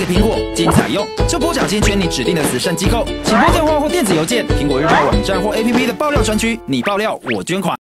苹果，精彩用，就拨奖金捐你指定的慈善机构，请拨电话或电子邮件，苹果日报网站或 APP 的爆料专区，你爆料我捐款。